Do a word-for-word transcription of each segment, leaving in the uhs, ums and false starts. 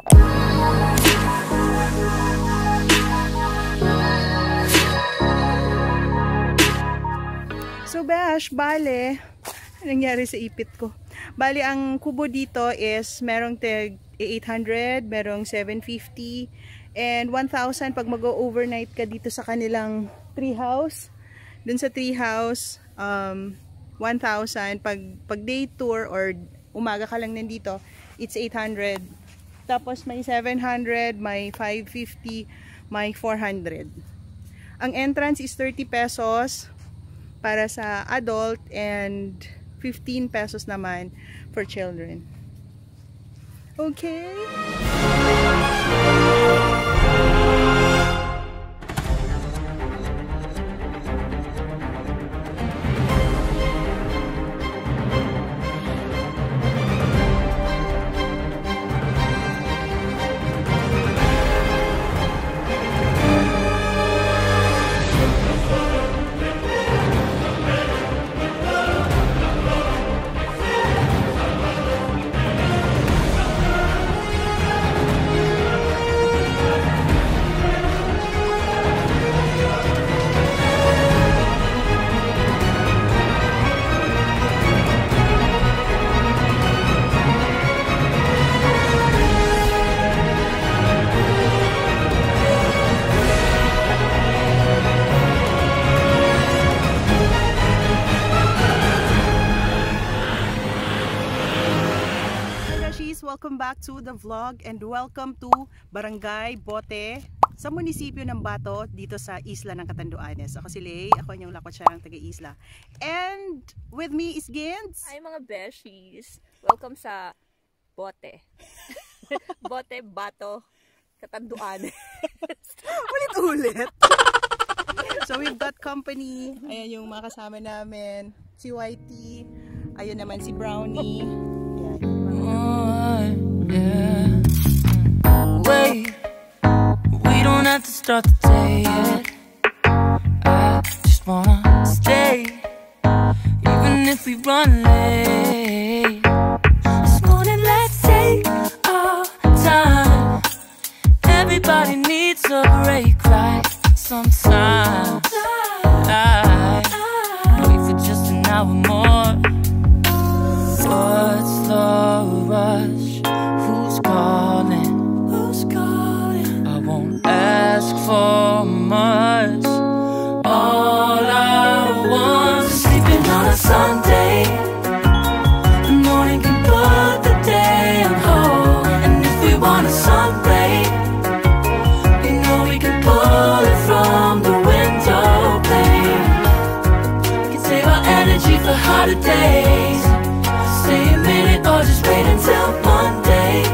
So Besh, bale, nangyari sa ipit ko. Bale, ang kubo dito is merong tag eight hundred, merong seven fifty, and one thousand pag mag-overnight ka dito sa kanilang tree house. Dun sa tree house, um, one thousand. Pag, pag day tour or umaga ka lang nandito, it's eight hundred. Tapos may seven hundred, may five fifty, may four hundred. Ang entrance is thirty pesos para sa adult and fifteen pesos naman for children. Okay? Welcome back to the vlog and welcome to Barangay Bote sa munisipyo ng Bato dito sa Isla ng Catanduanes. Ako si Lay, ako yung lakotsya ng taga-Isla. And with me is Gins. Hi mga beshies! Welcome sa Bote. Bote, Bato, Catanduanes. Ulit-ulit. So we've got company. Ayan yung mga kasama namin. Si Whitey. Ayun naman si Brownie. Ayan. Yeah. Wait, we don't have to start the day yet. I just wanna stay, even if we run late. This morning, let's take our time. Everybody needs a break, right? Sometimes I wait for just an hour more. What's the rush? Who's calling? Who's calling? I won't ask for much. All I want is sleeping on a Sunday. The morning can put the day on hold. And if we want a sun ray, you know we can pull it from the window pane. We can save our energy for harder days. Stay a minute or just wait until Monday.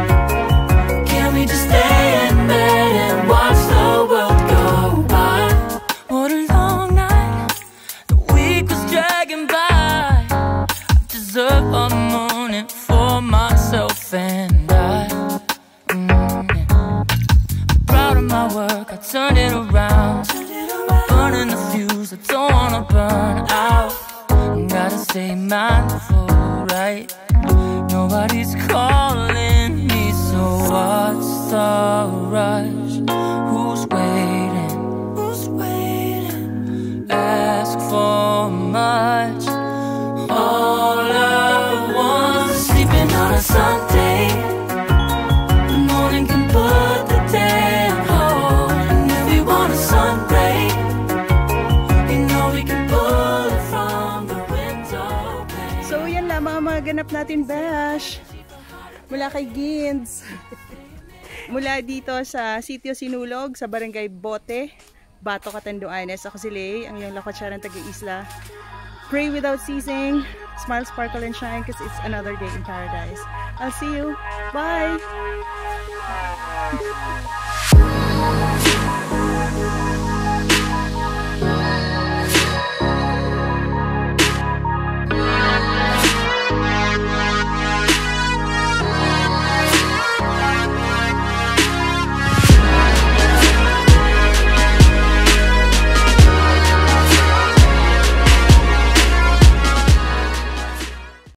Can we just stay in bed and watch the world go by? What a long night, the week was dragging by. I deserve a morning for myself and I. Mm, yeah. I'm proud of my work, I turned it around. I'm burning the fuse, I don't wanna burn out. Gotta stay mindful, right? Nobody's calling me, so what's the rush? Who's waiting? Who's waiting? Ask for much. All I want is sleeping on a Sunday. The morning can put the day on hold. And if we want a sun ray, you know we can pull it from the window pane. So yan lang mga mga ganap natin, Bash. Mula kay Gins. Mula dito sa Sitio Sinulog, sa Barangay Bote, Bato, Catanduanes. Ako si Lay, ang iyong lakotsya ng taga-Isla. Pray without ceasing. Smile, sparkle, and shine because it's another day in paradise. I'll see you. Bye!